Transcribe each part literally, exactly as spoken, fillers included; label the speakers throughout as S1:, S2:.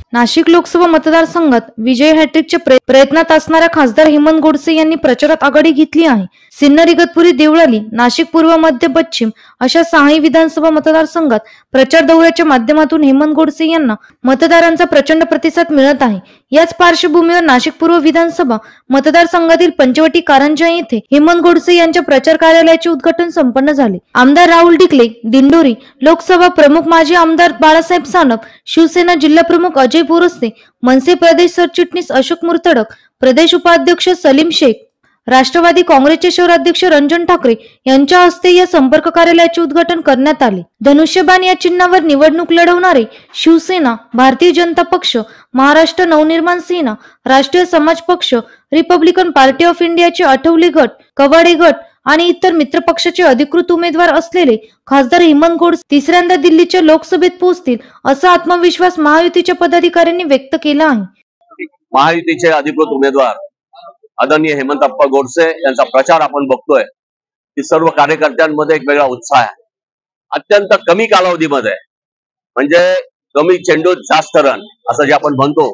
S1: नाशिक लोकसभा मतदारसंघात विजय हॅट्रिकच्या प्रयत्नात असणाऱ्या खासदार हेमंत गोडसे यांनी प्रचारात आघाडी घेतली आहे। सिन्नर, इगतपुरी, देवळाली, नाशिक पूर्व, मध्य, पश्चिम अशा सहाही विधानसभा मतदारसंघात प्रचार दौऱ्याच्या माध्यमातून हेमंत गोडसे यांना मतदारांचा प्रचंड प्रतिसाद मिळत आहे। याच पार्श्वभूमीवर नाशिक पूर्व विधानसभा मतदारसंघातील पंचवटी कारंजा येथे हेमंत गोडसे यांच्या प्रचार कार्यालयाचे उद्घाटन संपन्न झाले। आमदार राहुल डिकले, दिंडोरी, लोकसभा प्रमुख माजी आमदार बाळासाहेब सानप, शिवसेना जिल्हा प्रमुख अजय बोरस्ते, मनसे प्रदेश सरचिटणीस अशोक मुर्तडक, प्रदेश उपाध्यक्ष सलीम शेख, राष्ट्रवादी काँग्रेसचे शहराध्यक्ष रंजन ठाकरे यांच्या हस्ते या संपर्क कार्यालयाचे उद्घाटन करण्यात आले। धनुष्यबाण या चिन्हावर निवडणूक लढवणारे शिवसेना, भारतीय जनता पक्ष, महाराष्ट्र नवनिर्माण सेना, राष्ट्रीय समाज पक्ष, रिपब्लिकन पार्टी ऑफ इंडियाचे आठवले गट, कवाडे गट आणि इतर मित्र पक्षाचे अधिकृत उमेदवार असलेले खासदार हेमंत गोडसे तिसऱ्यांदा दिल्लीच्या लोकसभेत पोहोचतील असा आत्मविश्वास महायुतीच्या पदाधिकाऱ्यांनी व्यक्त केला आहे।
S2: महायुतीचे अधिकृत उमेदवार आदरणीय हेमंतप्पा गोडसे यांचा प्रचार आपण बघतोय की सर्व कार्यकर्त्यांमध्ये एक वेगळा उत्साह आहे। अत्यंत कमी कालावधीमध्ये म्हणजे कमी चेंडूत जास्त रन असं जे आपण म्हणतो,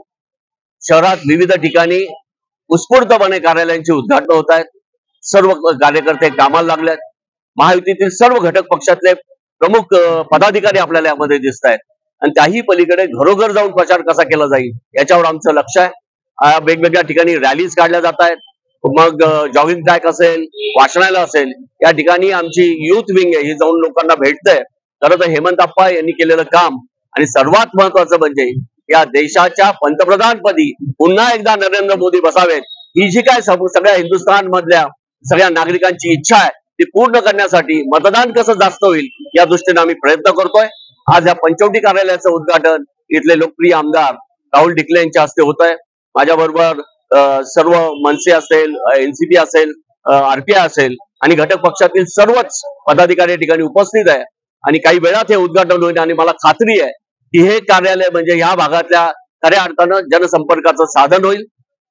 S2: शहरात विविध ठिकाणी उत्स्फूर्तपणे कार्यालयांची उद्घाटन होत आहेत। सर्व कार्यकर्ते कामाला लागलेत। महायुतीतील सर्व घटक पक्षातले प्रमुख पदाधिकारी आपल्याला यामध्ये दिसत आहेत आणि त्याही पलीकडे घरोघर जाऊन प्रचार कसा केला जाईल याच्यावर आमचं लक्ष आहे। वेगवेगळ्या ठिकाणी रॅलीज काढल्या जात आहेत, मग जॉगिंग ट्रॅक असेल, वाचनालय असेल, या ठिकाणी आमची युथ विंग आहे ही जाऊन लोकांना भेटते। खरं तर हेमंतप्पा यांनी केलेलं काम आणि सर्वात महत्वाचं म्हणजे या देशाच्या पंतप्रधानपदी पुन्हा एकदा नरेंद्र मोदी बसावेत ही जी काय सगळ्या हिंदुस्थान मधल्या सगळ्या नागरिकांची इच्छा आहे ती पूर्ण करण्यासाठी मतदान कसं जास्त होईल या दृष्टीने आम्ही प्रयत्न करतोय। आज या पंचवटी कार्यालयाचं उद्घाटन इथले लोकप्रिय आमदार राहुल डिकले यांच्या हस्ते होत आहे। माझ्या बरोबर सर्व मनसे असेल, एनसीपी असेल, आरपीआय असेल आणि घटक पक्षातील सर्वच पदाधिकारी या ठिकाणी उपस्थित आहे आणि काही वेळात हे उद्घाटन होईल आणि मला खात्री आहे की हे कार्यालय म्हणजे या भागातल्या खऱ्या अर्थानं जनसंपर्काचं साधन होईल।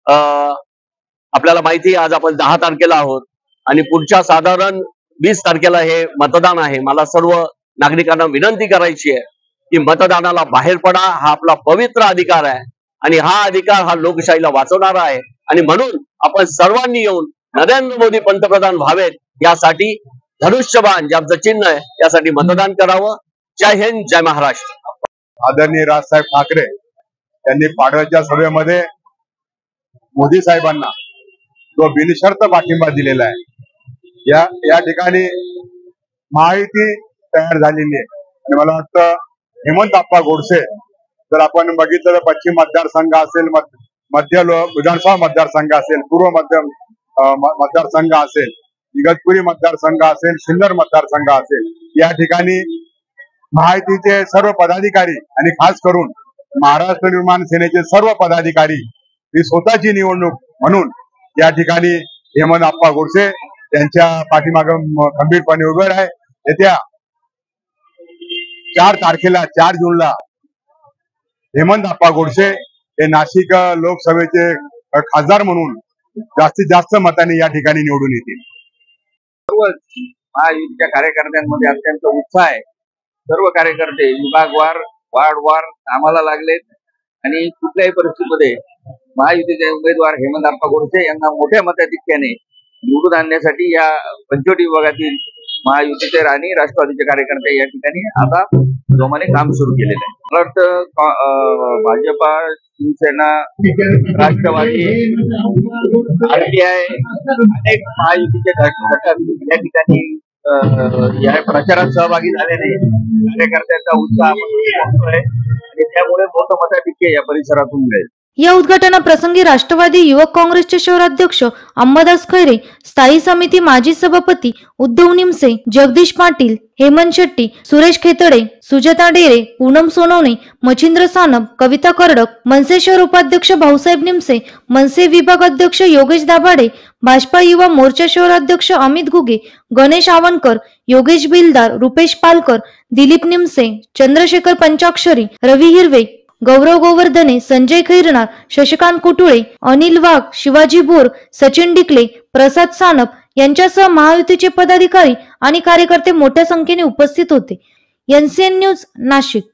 S2: आपल्याला माहिती आहे आज आपण दहा तारखेला आहोत आणि पुढच्या साधारण वीस तारखेला हे मतदान आहे। मला सर्व नागरिकांना विनंती करायची आहे की मतदानाला बाहेर पडा, हा आपला पवित्र अधिकार आहे आणि हा अधिकार हा लोकशाहीला वाचवणारा आहे आणि म्हणून आपण सर्वांनी येऊन नरेंद्र मोदी पंतप्रधान व्हावेत यासाठी धनुष्यबाण जे आमचं चिन्ह आहे यासाठी मतदान करावं। जय हिंद, जय महाराष्ट्र।
S3: आदरणीय राजसाहेब ठाकरे यांनी पाडव्याच्या सभेमध्ये मोदी साहेबांना जो बिनशर्त पाठिंबा दिलेला आहे, या या ठिकाणी महायुती तयार झालेली आहे आणि मला वाटतं हेमंतप्पा गोडसे जर आपण बघितलं तर पश्चिम मतदारसंघ असेल, मध्य विधानसभा मतदारसंघ असेल, पूर्व मध्य मतदारसंघ असेल, इगतपुरी मतदारसंघ असेल, सिन्नर मतदारसंघ असेल, या ठिकाणी महायुतीचे सर्व पदाधिकारी आणि खास करून महाराष्ट्र निर्माण सेनेचे सर्व पदाधिकारी ही स्वतःची निवडणूक म्हणून या ठिकाणी हेमंतप्पा गोडसे यांच्या पाठीमागे खंबीरपणे उभे आहे। येत्या चार तारखेला चार जूनला हेमंतप्पा गोडसे हे नाशिक लोकसभेचे खासदार म्हणून जास्तीत जास्त मतांनी या ठिकाणी निवडून येतील।
S4: सर्व महायुतीच्या कार्यकर्त्यांमध्ये अत्यंत उत्साह आहे। सर्व कार्यकर्ते विभागवार, वार्डवार कामाला लागलेत आणि कुठल्याही परिस्थितीमध्ये महायुतीचे उमेदवार हेमंतप्पा गोडसे यांना मोठ्या मताधिक्याने निवडून आणण्यासाठी या पंचवटी विभागातील महायुतीचे आणि राष्ट्रवादीचे कार्यकर्ते या ठिकाणी आता जोमाने काम सुरू केलेलं आहे। मला वाटतं भाजपा, शिवसेना, राष्ट्रवादी, आरपीआय अनेक महायुतीचे घटक या ठिकाणी या प्रचारात सहभागी झालेले कार्यकर्त्यांचा उत्साह आहे आणि त्यामुळे मोठं मताधिक्य या परिसरातून मिळेल।
S1: या उद्घाटनाप्रसंगी राष्ट्रवादी युवक काँग्रेसचे शहराध्यक्ष अंबादास खैरे, स्थायी समिती माजी सभापती उद्धव निमसे, जगदीश पाटील, हेमंत शेट्टी, सुरेश खेतडे, सुजाता डेरे, पूनम सोनवणे, मच्छिंद्र सानप, कविता कर्डक, मनसे शहर उपाध्यक्ष भाऊसाहेब निमसे, मनसे विभाग अध्यक्ष योगेश दाभाडे, भाजपा युवा मोर्चा शहराध्यक्ष अमित घुगे, गणेश आवनकर, योगेश बिलदार, रुपेश पालकर, दिलीप निमसे, चंद्रशेखर पंचाक्षरी, रवी हिरवे, गौरव गोवर्धने, संजय खैरनार, शशिकांत कुटुळे, अनिल वाघ, शिवाजी बोर, सचिन डिकले, प्रसाद सानप यांच्यासह महायुतीचे पदाधिकारी आणि कार्यकर्ते मोठ्या संख्येने उपस्थित होते। NCN news, Nashik.